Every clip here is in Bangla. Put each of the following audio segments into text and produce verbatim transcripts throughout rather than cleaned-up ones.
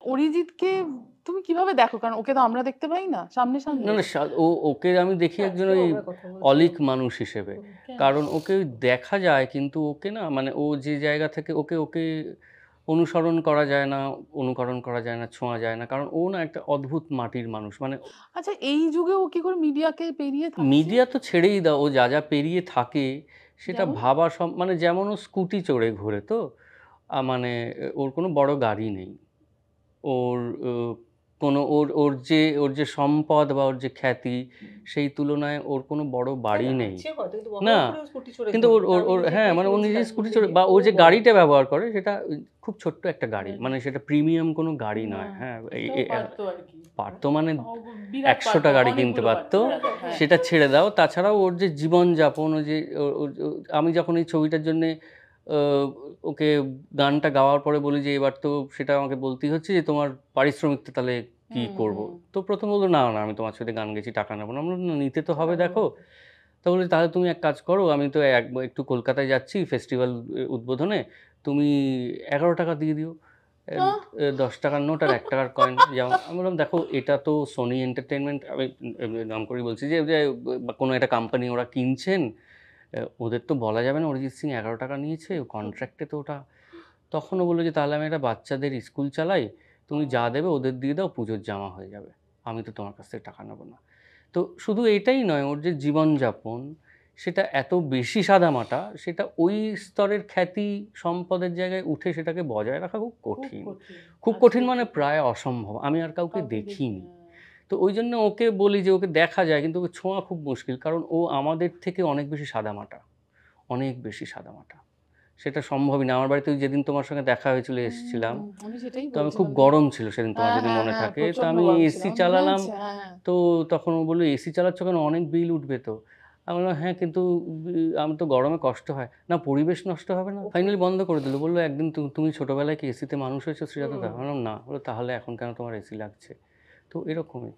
অরিজিৎকে তুমি কিভাবে দেখো? কারণ ওকে তো আমরা দেখতে পাই না সামনে সামনে। না না ও ওকে আমি দেখি একজন ওই অলিক মানুষ হিসেবে, কারণ ওকে দেখা যায় কিন্তু ওকে না মানে ও যে জায়গা থেকে ওকে ওকে অনুসরণ করা যায় না, অনুকরণ করা যায় না, ছোঁয়া যায় না, কারণ ও না একটা অদ্ভুত মাটির মানুষ। মানে আচ্ছা এই যুগে ও কি করে মিডিয়াকে পেরিয়ে থাকছে? মিডিয়া তো ছেড়েই দাও, ও যা যা পেরিয়ে থাকে সেটা ভাবা সব মানে যেমন ও স্কুটি চড়ে ঘোরে তো মানে ওর কোনো বড় গাড়ি নেই, ওর কোনো ওর ওর যে ওর যে সম্পদ বা ওর যে খ্যাতি সেই তুলনায় ওর কোনো বড় বাড়ি নেই না, কিন্তু ওর ওর ওর হ্যাঁ মানে ও নিজে স্কুটি চড়ে বা ও যে গাড়িটা ব্যবহার করে সেটা খুব ছোট্ট একটা গাড়ি, মানে সেটা প্রিমিয়াম কোনো গাড়ি নয়। হ্যাঁ পারতো মানে একশোটা গাড়ি কিনতে পারতো, সেটা ছেড়ে দাও। তাছাড়াও ওর যে জীবনযাপন, ও যে আমি যখন এই ছবিটার জন্যে ওকে গানটা গাওয়ার পরে বলি যে এবার তো সেটা আমাকে বলতেই হচ্ছে যে তোমার পারিশ্রমিকটা তাহলে কি করব, তো প্রথম বললো না না আমি তোমার সাথে গান গেছি টাকা নেবো না। আমরা নিতে তো হবে দেখো, তো বলি তাহলে তুমি এক কাজ করো, আমি তো এক একটু কলকাতায় যাচ্ছি ফেস্টিভ্যাল উদ্বোধনে, তুমি এগারো টাকা দিয়ে দিও, দশ টাকার নোট আর এক টাকার কয়েন। যেমন আমি বললাম দেখো এটা তো সোনি এন্টারটেনমেন্ট, আমি নাম করেই বলছি যে কোনো একটা কোম্পানি ওরা কিনছেন, ওদের তো বলা যাবে না অরিজিৎ সিং এগারো টাকা নিয়েছে কন্ট্রাক্টে তো ওটা। তখনও বললো যে তাহলে আমি একটা বাচ্চাদের স্কুল চালাই, তুমি যা দেবে ওদের দিয়ে দাও, পুজোর জামা হয়ে যাবে, আমি তো তোমার কাছ থেকে টাকা নেবো না। তো শুধু এটাই নয়, ওর যে জীবনযাপন সেটা এত বেশি সাদামাটা, সেটা ওই স্তরের খ্যাতি সম্পদের জায়গায় উঠে সেটাকে বজায় রাখা খুব কঠিন, খুব কঠিন মানে প্রায় অসম্ভব, আমি আর কাউকে দেখিনি। তো ওই জন্য ওকে বলি যে ওকে দেখা যায় কিন্তু ওকে ছোঁয়া খুব মুশকিল, কারণ ও আমাদের থেকে অনেক বেশি সাদামাটা, অনেক বেশি সাদামাটা, সেটা সম্ভবই না। আমার বাড়িতে যেদিন তোমার সঙ্গে দেখা হয়েছিল এসেছিলাম, তো আমি খুব গরম ছিল সেদিন, তোমার যদি মনে থাকে, তো আমি এসি চালালাম, তো তখন ও বললো এসি চালাচ্ছ কেন, অনেক বিল উঠবে তো। আমি বললাম হ্যাঁ কিন্তু আমি তো গরমে কষ্ট হয় না, পরিবেশ নষ্ট হবে না। ফাইনালি বন্ধ করে দিল, বললো একদিন তুমি ছোটোবেলায় কি এসিতে মানুষ হয়েছো শ্রীজাত দা? বললাম না। বললো তাহলে এখন কেন তোমার এসি লাগছে? তো এরকমই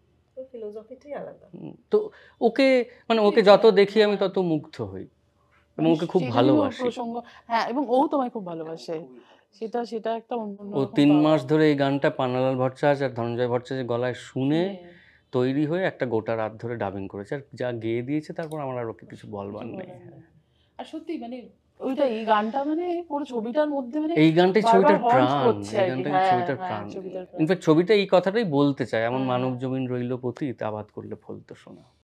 তো ওকে মানে ওকে যত দেখি আমি তত মুগ্ধ হই এবং ওকে খুব ভালোবাসি। হ্যাঁ এবং ও তোমায় খুব ভালোবাসে, সেটা সেটা একটা অন্য। ও তিন মাস ধরে এই গানটা পান্নালাল ভট্টাচার্য আর ধনঞ্জয় ভট্টাচার্যের গলায় শুনে তৈরি হয়ে একটা গোটা রাত ধরে ডাবিং করেছে, আর যা গেয়ে দিয়েছে তারপর আমার আর ওকে কিছু বলবার নেই। আর সত্যি মানে ওইটা এই গানটা মানে পুরো ছবিটার মধ্যে মানে এই গানটাই ছবিটার প্রাণ, এই গানটাই ছবিটার প্রাণ। ইনফ্যাক্ট ছবিটা এই কথাটাই বলতে চায়, এমন মানব জমিন রইল পতিত, আবাদ করলে ফলতো সোনা।